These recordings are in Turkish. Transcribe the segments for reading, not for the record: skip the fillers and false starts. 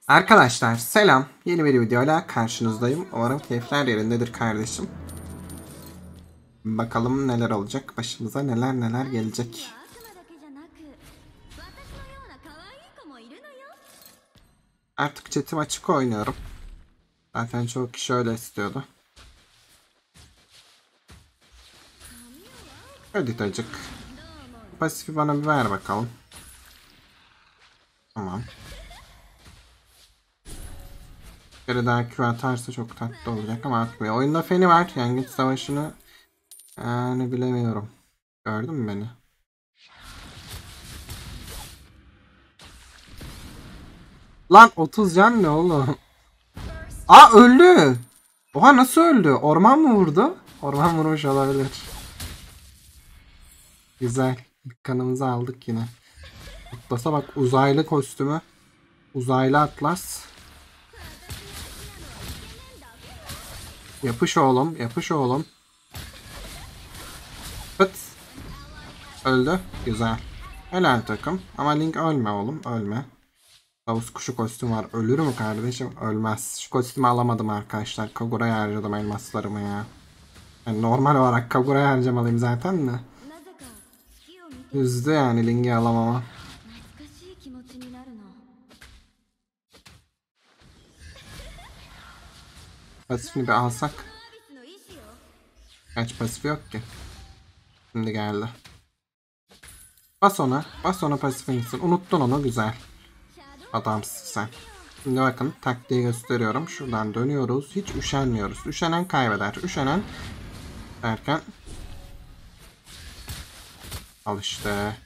Arkadaşlar selam. Yeni bir videoyla karşınızdayım. Umarım keyifler yerindedir kardeşim. Bakalım neler olacak. Başımıza neler gelecek. Artık chatim açık oynuyorum. Zaten çok kişi öyle istiyordu. Öditacık. Pasifi bana bir ver bakalım. Tamam. Bir kere daha Q atarsa çok tatlı olacak ama atmıyor. Oyunda feni var. Yangın savaşını yani bilemiyorum. Gördün mü beni? Lan 30 can ne oğlum? Aa öldü. Oha nasıl öldü? Orman mı vurdu? Orman vurmuş olabilir. Güzel. İlk kanımızı aldık yine. Atlas'a bak, uzaylı kostümü. Uzaylı Atlas. Yapış oğlum. Yapış oğlum. Pıt. Öldü. Güzel. Helal takım. Ama Link ölme oğlum. Ölme. Tavus kuşu kostüm var. Ölür mü kardeşim? Ölmez. Şu kostümü alamadım arkadaşlar. Kagura'ya harcadım elmaslarımı ya. Yani normal olarak Kagura'ya harcamalıyım zaten de. Üzdü yani Link'i alamama. Pasifini bir alsak. Kaç pasifi yok ki. Şimdi geldi. Bas ona. Bas ona pasifini. Unuttun onu. Güzel. Adamsın sen. Şimdi bakın taktiği gösteriyorum. Şuradan dönüyoruz. Hiç üşenmiyoruz. Üşenen kaybeder. Üşenen derken al işte.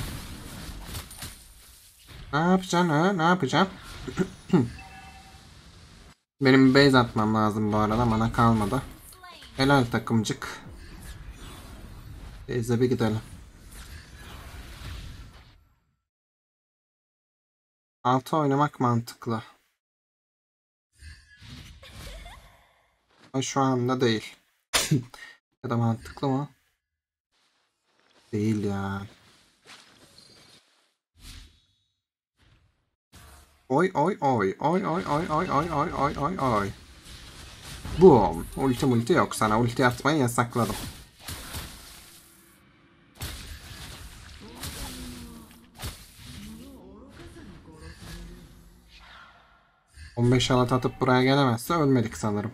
Ne yapacaksın ha? Ne yapacaksın? Benim base atmam lazım bu arada. Mana kalmadı. Helal takımcık. Base'e bir gidelim. Altı oynamak mantıklı. Ama şu anda değil. Ya da mantıklı mı? Değil ya. Oy oy oy oy oy oy oy oy oy oy oy oy. Boom. Ulti yok sana. Ulti atmayı yasakladım. ...15 alat atıp buraya gelemezse ölmedik sanırım.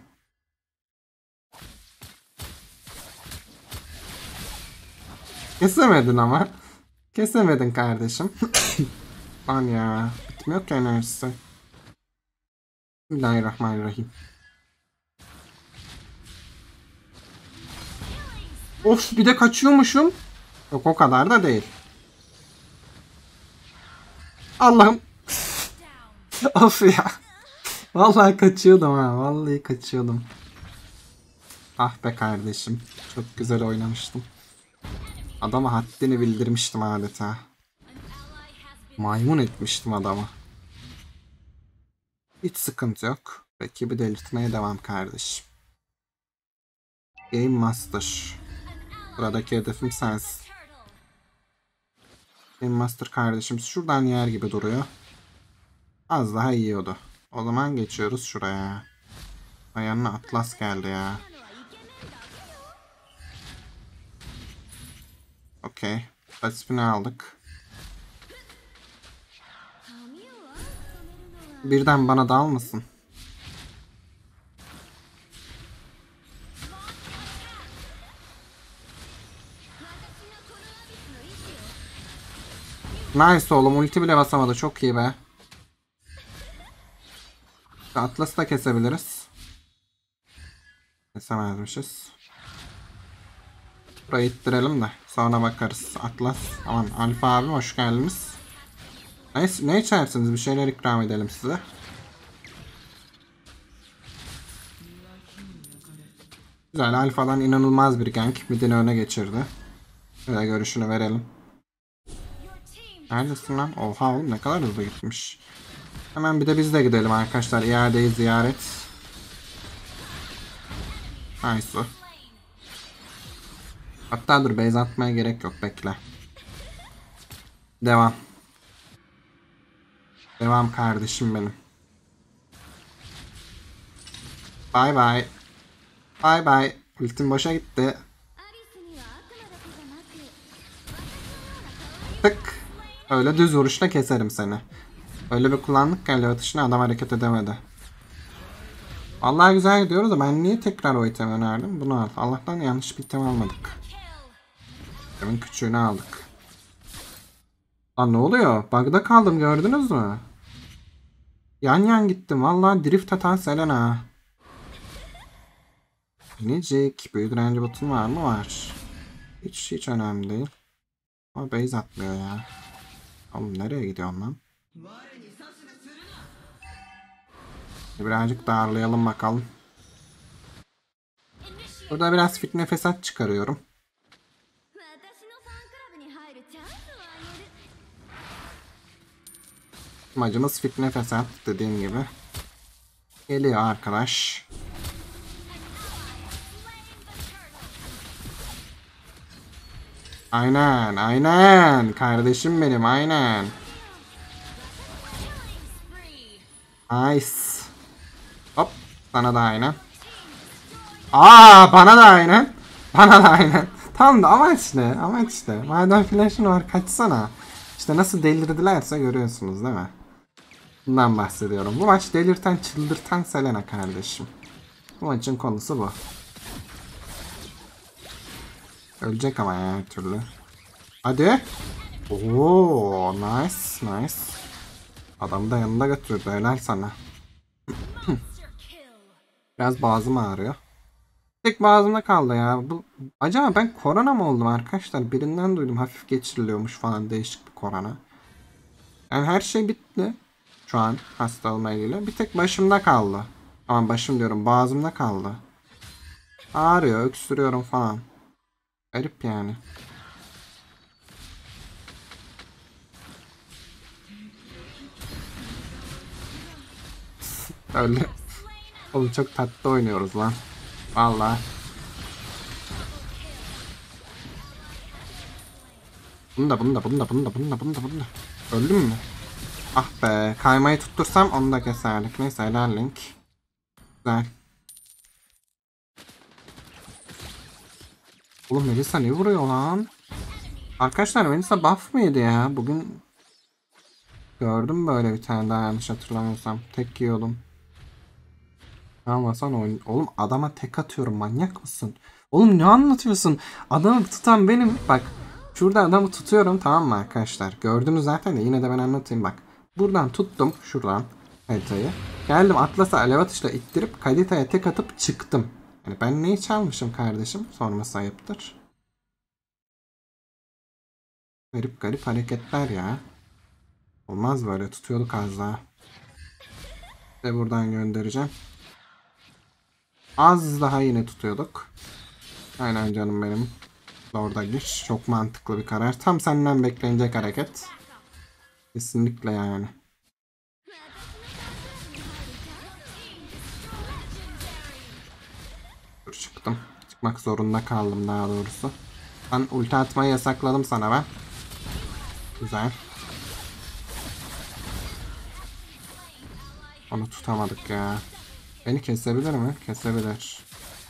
Kesemedin ama. Kesemedin kardeşim. Lan ya. Bitmiyor ki enerjisi. Bismillahirrahmanirrahim. Of, bir de kaçıyormuşum. Yok, o kadar da değil. Allah'ım. Of ya. Vallahi kaçıyordum ha. Vallahi kaçıyordum. Ah be kardeşim. Çok güzel oynamıştım. Adama haddini bildirmiştim adeta. Maymun etmiştim adamı. Hiç sıkıntı yok. Rakibi delirtmeye devam kardeşim. Game Master. Buradaki hedefim sensin. Game Master kardeşim şuradan yer gibi duruyor. Az daha yiyordu. O zaman geçiyoruz şuraya. Ayağına Atlas geldi ya. Okey. Pasifini aldık. Birden bana dalmasın. Nice oğlum, ulti bile basamadı, çok iyi be. Atlas'ı da kesebiliriz. Kesemezmişiz. Burayı ittirelim de sonra bakarız. Atlas. Aman Alfa abi hoş geldiniz. Ne içersiniz? Bir şeyler ikram edelim size. Güzel, Alfa'dan inanılmaz bir gank. Midini öne geçirdi. Şöyle görüşünü verelim. Neredesin lan? Oha oğlum, ne kadar hızlı gitmiş. Hemen bir de biz de gidelim arkadaşlar. İadeyi ziyaret. Nice. Hatta dur, base atmaya gerek yok, bekle. Devam. Devam kardeşim benim. Bay bay. Bay bay. Ultim boşa gitti. Tık. Öyle düz vuruşla keserim seni. Öyle bir kullandık ki alev atışına adam hareket edemedi. Vallahi güzel gidiyoruz da ben niye tekrar o itemi önerdim? Bunu al. Allah'tan yanlış bir item almadık. İtemin küçüğünü aldık. Lan ne oluyor? Bug'da kaldım, gördünüz mü? Yan yan gittim. Vallahi drift atan Selena. Minicik. Büyü direnci botun var mı? Var. Hiç önemli değil. Ama base atmıyor ya. Oğlum nereye gidiyorsun lan? Birazcık darlayalım bakalım. Burada biraz fitne fesat çıkarıyorum. Amacımız fitne fesat dediğim gibi. Geliyor arkadaş. Aynen aynen. Kardeşim benim aynen. Nice. Hop. Sana da aynen. Bana da aynen. Bana da aynen. Tamam da amaç ne? Amaç ne? Madem flash'ın var kaçsana. İşte nasıl delirdilerse görüyorsunuz değil mi? Bundan bahsediyorum. Bu maç delirten çıldırtan Selena kardeşim. Bu maçın konusu bu. Ölecek ama ya her türlü. Hadi. Oo, nice nice. Adamı da yanında götürdü. Helal sana. Biraz boğazım ağrıyor. Tek boğazımda kaldı ya. Acaba ben korona mı oldum arkadaşlar? Birinden duydum hafif geçiriliyormuş falan, değişik bir korona. Yani her şey bitti. Şu an hastalığımla ilgili. Bir tek başımda kaldı. Ama başım diyorum, boğazımda kaldı. Ağrıyor, öksürüyorum falan. Garip yani. Öyle. Oğlum çok tatlı oynuyoruz lan. Vallahi. Bunu da. Öldüm mü? Ah be. Kaymayı tuttursam onu da keserdik. Neyse helal Link. Güzel. Oğlum Melisa ne vuruyor lan? Arkadaşlar Melisa buff mıydı ya? Bugün gördüm böyle bir tane daha, yanlış hatırlamıyorsam. Tek yiyordum. Ama sen oyun... Oğlum adama tek atıyorum, manyak mısın? Oğlum ne anlatıyorsun? Adamı tutan benim. Bak şurada adamı tutuyorum, tamam mı arkadaşlar? Gördünüz zaten de yine de ben anlatayım bak. Buradan tuttum şuradan haritayı. Geldim Atlas'a alev atışla ittirip Kadita'ya tek atıp çıktım. Yani ben neyi çalmışım kardeşim? Sorması ayıptır. Garip garip hareketler ya. Olmaz böyle, tutuyorduk az daha. Ve buradan göndereceğim. Az daha yine tutuyorduk. Aynen canım benim. Orada gir. Çok mantıklı bir karar. Tam senden beklenecek hareket. Kesinlikle yani. Dur çıktım. Çıkmak zorunda kaldım daha doğrusu. Ben ulti atmayı yasakladım sana ben. Güzel. Onu tutamadık ya. Beni kesebilir mi? Kesebilir.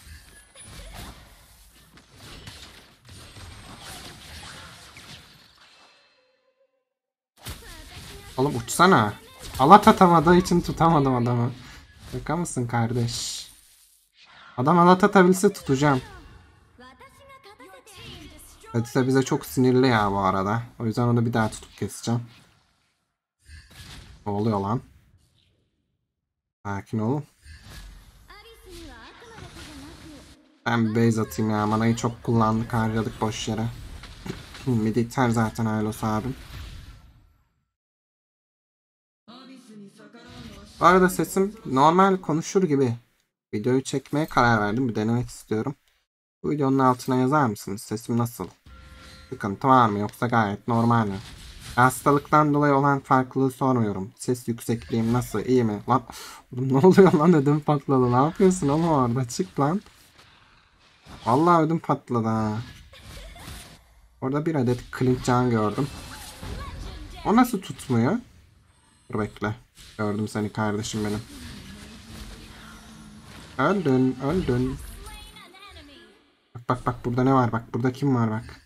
Oğlum uçsana. Alat atamadığı için tutamadım adamı. Şaka mısın kardeş? Adam alat atabilse tutacağım. Hadise bize çok sinirli ya bu arada. O yüzden onu bir daha tutup keseceğim. Ne oluyor lan? Sakin olun. Ben bir base atayım ya. Manayı çok kullandık, harcadık boş yere. Mid iter zaten Aylos abim. Bu arada sesim normal konuşur gibi. Videoyu çekmeye karar verdim. Bir denemek istiyorum. Bu videonun altına yazar mısınız? Sesim nasıl? Sıkıntı var mı? Yoksa gayet normal mi? Hastalıktan dolayı olan farklılığı sormuyorum. Ses yüksekliğim nasıl? İyi mi? Lan oğlum ne oluyor lan, ödüm patladı. Ne yapıyorsun oğlum orada? Çık lan. Vallahi ödüm patladı ha. Orada bir adet Clint Can gördüm. O nasıl tutmuyor? Dur bekle. Gördüm seni kardeşim benim. Öldün, öldün. Bak bak bak, burada ne var bak, burada kim var bak.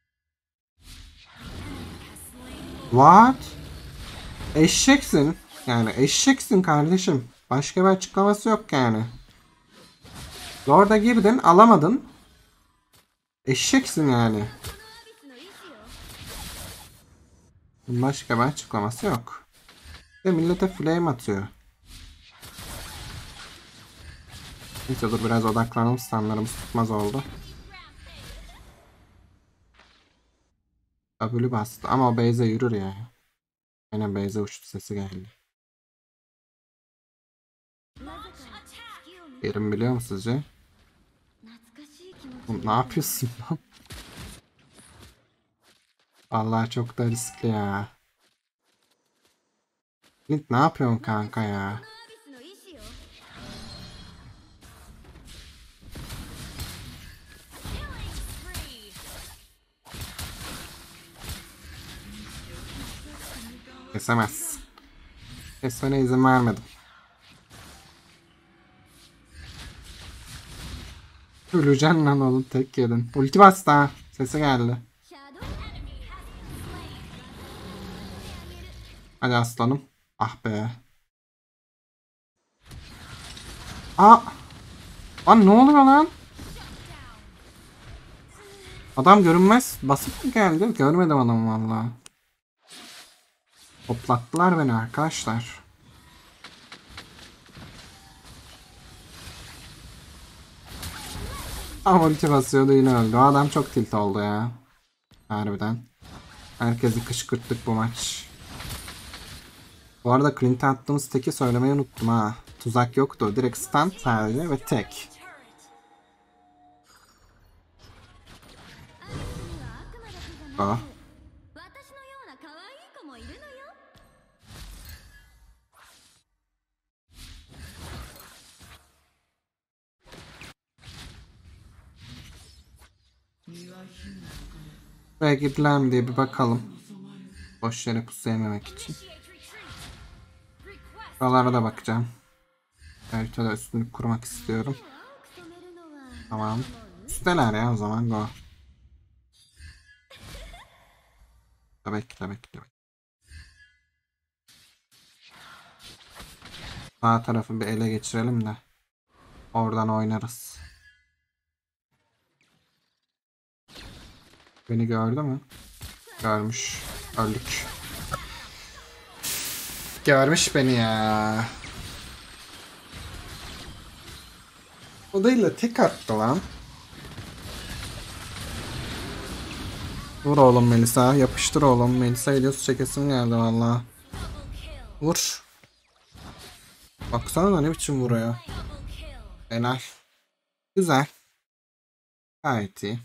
What? Eşeksin. Yani eşeksin kardeşim. Başka bir açıklaması yok yani. Orada girdin alamadın. Eşeksin yani. Başka bir açıklaması yok. Ve millete flame atıyor. Neyse dur biraz odaklanalım, standlarımız tutmaz oldu. W bastı ama o base'e yürür ya. Aynen base'e uçtu, sesi geldi. Yerim biliyor musun sizce? Oğlum, ne yapıyorsun lan? Vallahi çok da riskli ya. Link ne yapıyorsun kanka ya? Kesemez. Kesmene izin vermedim. Öleceksin lan oğlum, tek yedin. Ulti bastı ha. Sesi geldi. Hadi aslanım. Ah be. Aa! Lan ne oluyor lan? Adam görünmez basıp mı geldi? Görmedim adamı valla. Toplattılar beni arkadaşlar. Ama ulti basıyordu yine öldü. O adam çok tilt oldu ya. Harbiden. Herkesi kışkırttık bu maç. Bu arada Clint'e attığımız teki söylemeyi unuttum ha. Tuzak yoktu. Direkt stun sadece ve tek. Oh. Buraya gidiler mi diye bir bakalım. Boş yere pusu yememek için. Buralara da bakacağım. Haritada üstünlük kurmak istiyorum. Tamam. Üsteler ya, o zaman go. Bekle bekle. Sağ tarafı bir ele geçirelim de oradan oynarız. Beni gördü mü? Görmüş. Öldük. Görmüş beni ya. O değil de tek attı lan. Vur oğlum Melisa. Yapıştır oğlum. Melisa ediyorsun, çekesim geldi valla. Vur. Baksana da ne biçim vuruyor. Helal. Güzel. Gayet iyi.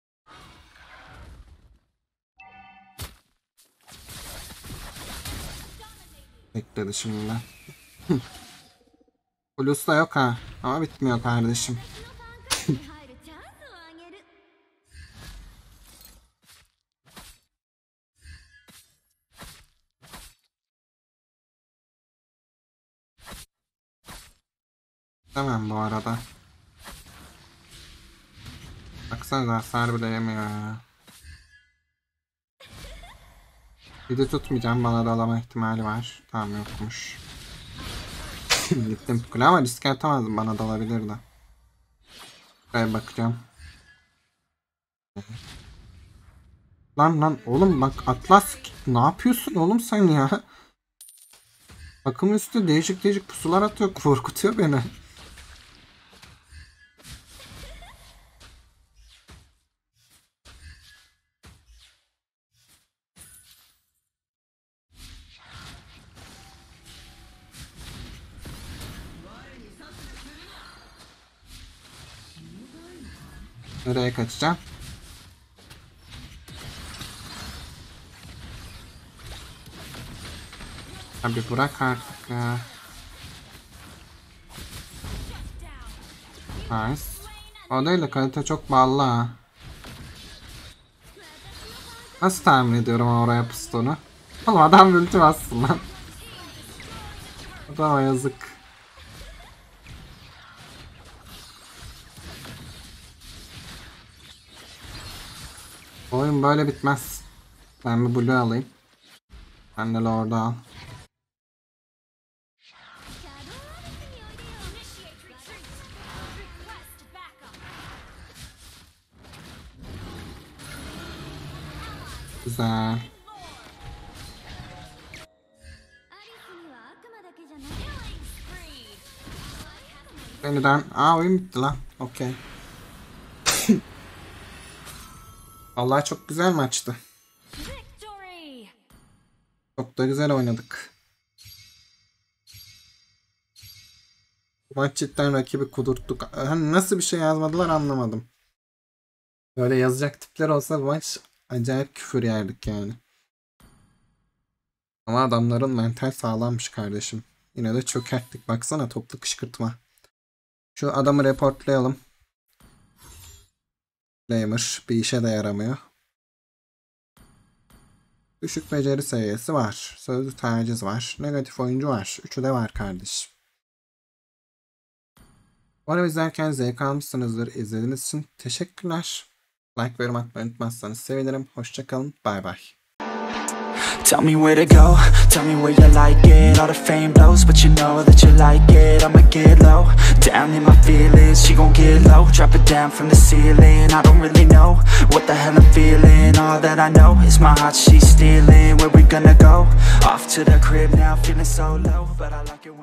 Bekledi şimdi. Plus da yok ha. Ama bitmiyor kardeşim. Tamam bu arada. Baksana hasar bile yemiyor ya. Bir de tutmayacağım, bana da alama ihtimali var. Tamam yokmuş. Gittim kule ama riske atamazdım, bana da alabilirdi. Buraya bakacağım. Lan lan oğlum bak, Atlas ne yapıyorsun oğlum sen ya? Takım üstü değişik değişik pusular atıyor, korkutuyor beni. Nereye kaçacağım? Abi bırak artık ya. Nice. O değil de kalite çok bağlı ha. Nasıl tahmin ediyorum oraya pustuğunu? Oğlum adam ulti bassın lan. Adama yazık. oyun böyle bitmez. Ben bir blue alayım. Sen de lord'u al. Güzel. Yeniden. Oyun bitti lan. Okey. Vallahi çok güzel maçtı. Çok da güzel oynadık. Maç cidden rakibi kudurttuk. Hani nasıl bir şey yazmadılar anlamadım. Böyle yazacak tipler olsa bu maç acayip küfür yerdik yani. Ama adamların mental sağlammış kardeşim. Yine de çökerttik. Baksana toplu kışkırtma. Şu adamı reportlayalım. Flamer bir işe de yaramıyor. Düşük beceri seviyesi var. Sözlü taciz var. Negatif oyuncu var. Üçü de var kardeşim. Bu arada izlerken zevk almışsınızdır. İzlediğiniz için teşekkürler. Like ve yorum atmayı unutmazsanız sevinirim. Hoşçakalın. Bay bay. Tell me where to go, tell me where you like it. All the fame blows, but you know that you like it. I'ma get low, down in my feelings. She gon' get low, drop it down from the ceiling. I don't really know what the hell I'm feeling. All that I know is my heart she's stealing. Where we gonna go? Off to the crib now, feeling so low, but I like it when